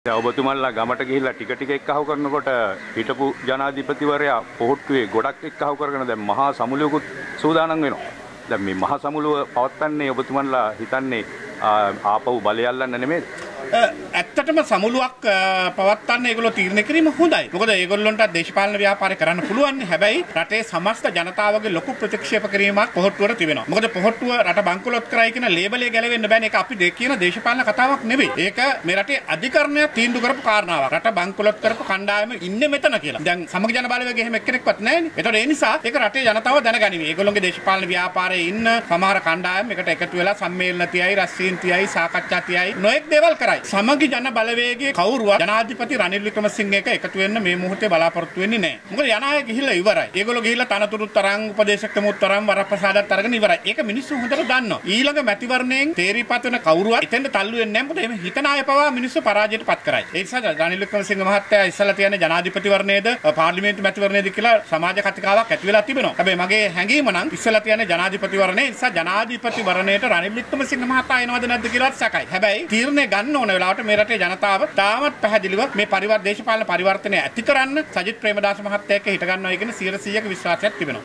දැන් ඔබතුමන්ලා ගමට ගිහිල්ලා ටික එක්කහුව කරනකොට හිටපු ජනාධිපතිවරයා පොහොට්ටුවේ ගොඩක් එක්කහුව කරගෙන දැන් මහා සමුළුවකුත් සූදානම් වෙනවා. දැන් මේ මහා සමුළුව පවත්වන්නේ ඔබතුමන්ලා හිතන්නේ ආපහු බලය අල්ලන්න නෙමෙයි. ඇත්තටම සමුළුවක් පවත්වන්න ඒගොල්ලෝ තීරණය කිරීම හොඳයි. මොකද ඒගොල්ලන්ට දේශපාලන ව්‍යාපාරය කරන්න පුළුවන්. හැබැයි රටේ සමස්ත ජනතාවගේ ලොකු ප්‍රතික්ෂේප කිරීමක් පොහොට්ටුවට තිබෙනවා. මොකද පොහොට්ටුව රට බංකොලොත් කරයි කියන ලේබලය ගැලවෙන්න බෑනේ. ඒක අපි කියන දේශපාලන කතාවක් නෙවෙයි. ඒක මේ රටේ අධිකරණය තීන්දුව කරපු කාරණාවක්. රට බංකොලොත් කරපු කණ්ඩායම ඉන්නේ මෙතන කියලා. දැන් සමග ජන බලවේගයේ එහෙම එක්කෙනෙක්වත් නැහැනේ. ඒතකොට ඒ නිසා ඒක රටේ ජනතාව දැනගනිමි. ඒගොල්ලෝගේ දේශපාලන ව්‍යාපාරයේ ඉන්න සමහර කණ්ඩායම් එකට එකතු වෙලා සම්මේලන තියයි, රැස්වීම් තියයි, සාකච්ඡා තියයි නොඑක් දේවල් කරයි. සමගි ජන බලවේගයේ කවුරුවත් ජනාධිපති රනිල් වික්‍රමසිංහ එක එකතු වෙන්න මේ මොහොතේ බලාපොරොත්තු වෙන්නේ නැහැ. මොකද යන අය ගිහිල්ලා ඉවරයි. ඒගොල්ලෝ ගිහිල්ලා තනතුරුත් තරම් උපදේශකමුත් තරම් වරප්‍රසාදත් අරගෙන ඉවරයි. ඒක මිනිස්සු හොඳට දන්නවා. ඊළඟ මැතිවරණයෙන් තේරීපත් වෙන කවුරුවත් එතෙන්ට තල්ලු වෙන්නේ නැහැ. මොකද එහෙම හිතන අය පවා මිනිස්සු පරාජයට පත් කරයි. ඒ නිසා රනිල් වික්‍රමසිංහ මහත්තයා ඉස්සලා තියන්නේ ජනාධිපතිවරණයේද පාර්ලිමේන්තු මැතිවරණයේද කියලා සමාජ කතිකාවක් ඇති වෙලා තිබෙනවා. හැබැයි මගේ හැඟීම නම් ඉස්සලා තියන්නේ ජනාධිපතිවරණය. ඒ නිසා ජනාධිපතිවරණයට රනිල් වික්‍රමසිංහ මහතා එනවද නැද්ද කියලාත් සැකයි. හැබැයි තීරණය ගන්න ඕන වෙලාවට මේ රටේ ජනතාව තාමත් පැහැදිලිව මේ දේශපාලන පරිවර්තනය ඇති කරන්න සජිත් ප්‍රේමදාස මහත්තයා එක්ක හිට ගන්නවා කියන 100% විශ්වාසයක් තිබෙනවා.